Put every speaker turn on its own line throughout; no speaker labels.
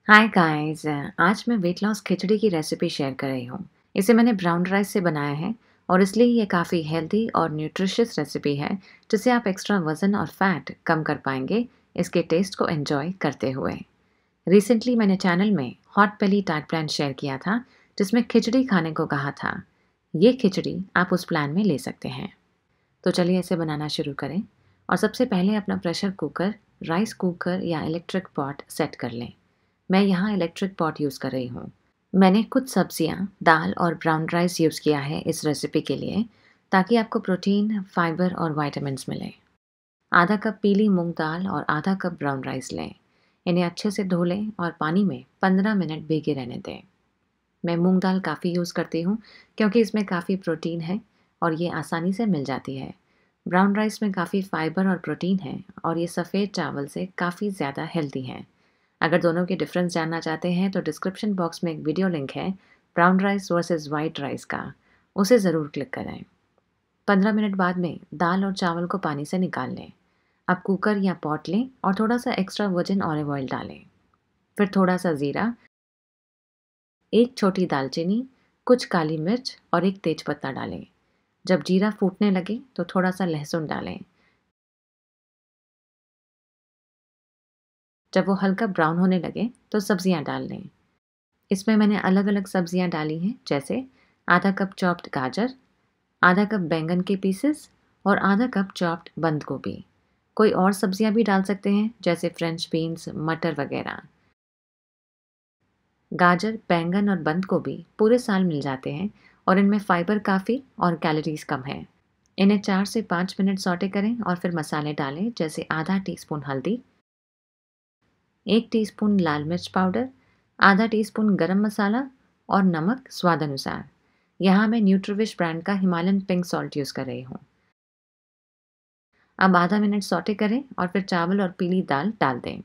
Hi guys, आज मैं weight loss खिचड़ी की रेसिपी शेयर कर रही हूँ। इसे मैंने ब्राउन राइस से बनाया है और इसलिए ये काफ़ी हेल्दी और न्यूट्रिशियस रेसिपी है जिससे आप एक्स्ट्रा वज़न और फैट कम कर पाएंगे इसके टेस्ट को एंजॉय करते हुए। रिसेंटली मैंने चैनल में hot belly diet plan share किया था जिसमें खिचड़ी खाने को कहा था। ये खिचड़ी आप उस प्लान में ले सकते हैं। तो चलिए इसे बनाना शुरू करें। और सबसे पहले अपना प्रेशर कुकर, राइस कुकर या इलेक्ट्रिक पॉट सेट कर लें। मैं यहाँ इलेक्ट्रिक पॉट यूज़ कर रही हूँ। मैंने कुछ सब्जियाँ, दाल और ब्राउन राइस यूज़ किया है इस रेसिपी के लिए ताकि आपको प्रोटीन, फाइबर और विटामिन्स मिले। आधा कप पीली मूंग दाल और आधा कप ब्राउन राइस लें। इन्हें अच्छे से धो लें और पानी में 15 मिनट भीगे रहने दें। मैं मूंग दाल काफ़ी यूज़ करती हूँ क्योंकि इसमें काफ़ी प्रोटीन है और ये आसानी से मिल जाती है। ब्राउन राइस में काफ़ी फाइबर और प्रोटीन है और ये सफ़ेद चावल से काफ़ी ज़्यादा हेल्दी है। अगर दोनों के डिफरेंस जानना चाहते हैं तो डिस्क्रिप्शन बॉक्स में एक वीडियो लिंक है brown rice versus white rice का, उसे ज़रूर क्लिक करें। 15 मिनट बाद में दाल और चावल को पानी से निकाल लें। अब कुकर या पॉट लें और थोड़ा सा एक्स्ट्रा वर्जिन ऑलिव ऑयल डालें। फिर थोड़ा सा ज़ीरा, एक छोटी दालचीनी, कुछ काली मिर्च और एक तेज़पत्ता डालें। जब जीरा फूटने लगे तो थोड़ा सा लहसुन डालें। जब वो हल्का ब्राउन होने लगे तो सब्जियां डाल लें। इसमें मैंने अलग अलग सब्जियां डाली हैं, जैसे आधा कप चॉप्ड गाजर, आधा कप बैंगन के पीसेस और आधा कप चॉप्ड बंद गोभी। कोई और सब्जियां भी डाल सकते हैं जैसे फ्रेंच बीन्स, मटर वगैरह। गाजर, बैंगन और बंद गोभी पूरे साल मिल जाते हैं और इनमें फाइबर काफ़ी और कैलोरीज कम है। इन्हें 4 से 5 मिनट सौटे करें और फिर मसाले डालें, जैसे आधा टीस्पून हल्दी, 1 टीस्पून लाल मिर्च पाउडर, आधा टीस्पून गरम मसाला और नमक स्वाद अनुसार। यहाँ मैं न्यूट्रीविश ब्रांड का हिमालयन पिंक सॉल्ट यूज़ कर रही हूँ। अब आधा मिनट सौटे करें और फिर चावल और पीली दाल डाल दें।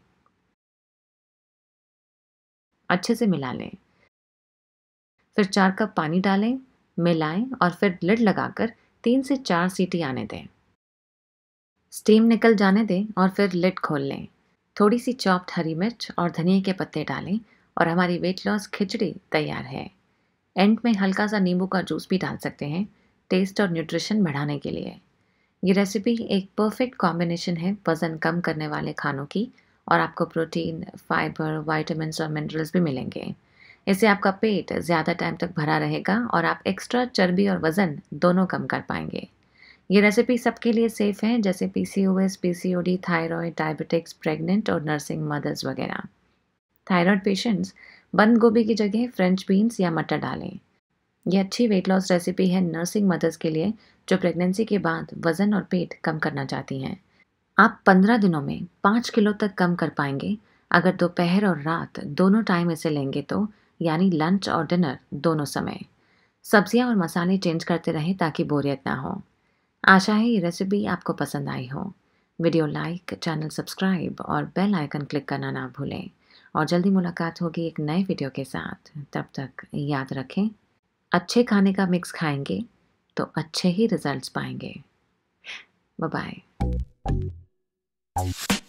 अच्छे से मिला लें। फिर 4 कप पानी डालें, मिलाएं और फिर लिड लगाकर 3 से 4 सीटी आने दें। स्टीम निकल जाने दें और फिर लिड खोल लें। थोड़ी सी चॉप्ड हरी मिर्च और धनिया के पत्ते डालें और हमारी वेट लॉस खिचड़ी तैयार है। एंड में हल्का सा नींबू का जूस भी डाल सकते हैं, टेस्ट और न्यूट्रिशन बढ़ाने के लिए। ये रेसिपी एक परफेक्ट कॉम्बिनेशन है वज़न कम करने वाले खानों की, और आपको प्रोटीन, फाइबर, विटामिन्स और मिनरल्स भी मिलेंगे। इससे आपका पेट ज़्यादा टाइम तक भरा रहेगा और आप एक्स्ट्रा चर्बी और वज़न दोनों कम कर पाएंगे। ये रेसिपी सबके लिए सेफ है, जैसे PCOS, PCOD, thyroid, diabetics, pregnant और नर्सिंग मदर्स वगैरह। थायराइड पेशेंट्स बंद गोभी की जगह फ्रेंच बीन्स या मटर डालें। यह अच्छी वेट लॉस रेसिपी है नर्सिंग मदर्स के लिए जो प्रेगनेंसी के बाद वज़न और पेट कम करना चाहती हैं। आप 15 दिनों में 5 किलो तक कम कर पाएंगे अगर दोपहर और रात दोनों टाइम इसे लेंगे तो, यानी लंच और डिनर दोनों समय। सब्जियां और मसाले चेंज करते रहें ताकि बोरियत ना हो। आशा है ये रेसिपी आपको पसंद आई हो। वीडियो लाइक, चैनल सब्सक्राइब और बेल आइकन क्लिक करना ना भूलें। और जल्दी मुलाकात होगी एक नए वीडियो के साथ। तब तक याद रखें, अच्छे खाने का मिक्स खाएंगे तो अच्छे ही रिजल्ट्स पाएंगे। Bye bye.